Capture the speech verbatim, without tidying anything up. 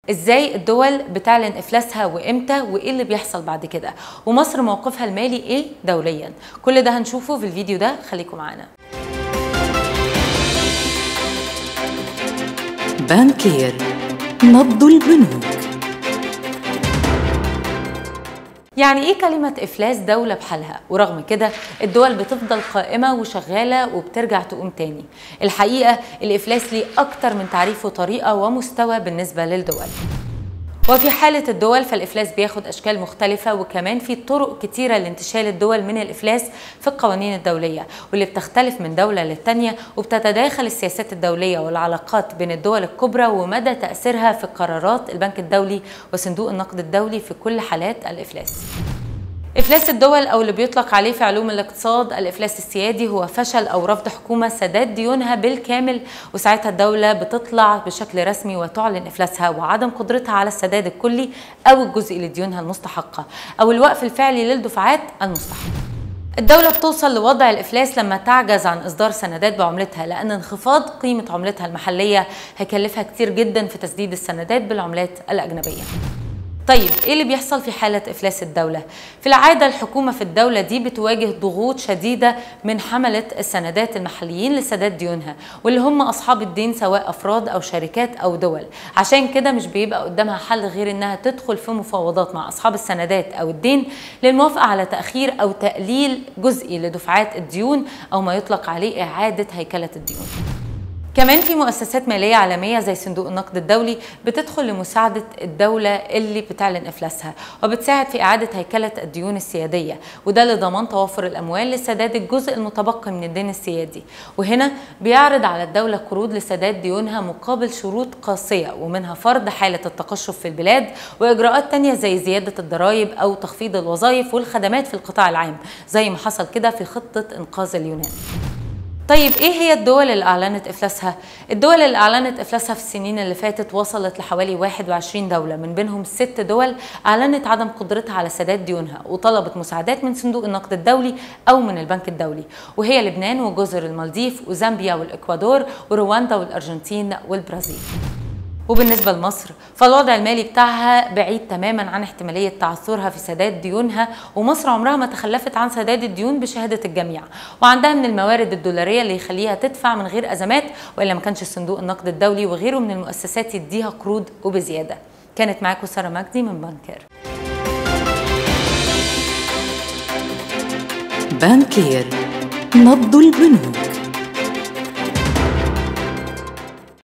ازاي الدول بتعلن افلاسها وامتى وايه اللي بيحصل بعد كده، ومصر موقفها المالي ايه دوليا. كل ده هنشوفه في الفيديو ده، خليكم معانا. بانكير، نبض البنوك. يعني ايه كلمة افلاس دولة بحالها؟ ورغم كده الدول بتفضل قائمة وشغالة وبترجع تقوم تاني. الحقيقة الافلاس ليه اكتر من تعريف وطريقة ومستوى بالنسبة للدول. وفي حالة الدول فالإفلاس بياخد أشكال مختلفة، وكمان في طرق كتيرة لانتشال الدول من الإفلاس في القوانين الدولية، واللي بتختلف من دولة للتانية، وبتتداخل السياسات الدولية والعلاقات بين الدول الكبرى ومدى تأثيرها في قرارات البنك الدولي وصندوق النقد الدولي في كل حالات الإفلاس. إفلاس الدول أو اللي بيطلق عليه في علوم الاقتصاد الإفلاس السيادي هو فشل أو رفض حكومة سداد ديونها بالكامل، وساعتها الدولة بتطلع بشكل رسمي وتعلن إفلاسها وعدم قدرتها على السداد الكلي أو الجزئي لديونها المستحقة أو الوقف الفعلي للدفعات المستحقة. الدولة بتوصل لوضع الإفلاس لما تعجز عن إصدار سندات بعملتها، لأن انخفاض قيمة عملتها المحلية هيكلفها كتير جدا في تسديد السندات بالعملات الأجنبية. طيب ايه اللي بيحصل في حالة افلاس الدولة؟ في العادة الحكومة في الدولة دي بتواجه ضغوط شديدة من حملة السندات المحليين لسداد ديونها، واللي هم اصحاب الدين سواء افراد او شركات او دول. عشان كده مش بيبقى قدامها حل غير انها تدخل في مفاوضات مع اصحاب السندات او الدين للموافقة على تأخير او تقليل جزئي لدفعات الديون، او ما يطلق عليه اعادة هيكلة الديون. كمان في مؤسسات مالية عالمية زي صندوق النقد الدولي بتدخل لمساعدة الدولة اللي بتعلن إفلاسها، وبتساعد في إعادة هيكلة الديون السيادية، وده لضمان توفر الأموال لسداد الجزء المتبقي من الدين السيادي. وهنا بيعرض على الدولة قروض لسداد ديونها مقابل شروط قاسية، ومنها فرض حالة التقشف في البلاد وإجراءات تانية زي زيادة الضرائب أو تخفيض الوظائف والخدمات في القطاع العام، زي ما حصل كده في خطة إنقاذ اليونان. طيب ايه هي الدول اللي اعلنت افلاسها؟ الدول اللي اعلنت افلاسها في السنين اللي فاتت وصلت لحوالي واحد وعشرين دولة، من بينهم ست دول اعلنت عدم قدرتها على سداد ديونها وطلبت مساعدات من صندوق النقد الدولي او من البنك الدولي، وهي لبنان وجزر المالديف وزامبيا والاكوادور ورواندا والارجنتين والبرازيل. وبالنسبة لمصر فالوضع المالي بتاعها بعيد تماما عن احتمالية تعثرها في سداد ديونها، ومصر عمرها ما تخلفت عن سداد الديون بشهادة الجميع، وعندها من الموارد الدولارية اللي يخليها تدفع من غير أزمات، وإلا ما كانش صندوق النقد الدولي وغيره من المؤسسات يديها قروض وبزيادة. كانت معاكم سارة مجدي من بانكير. بانكير، نبض البنوك.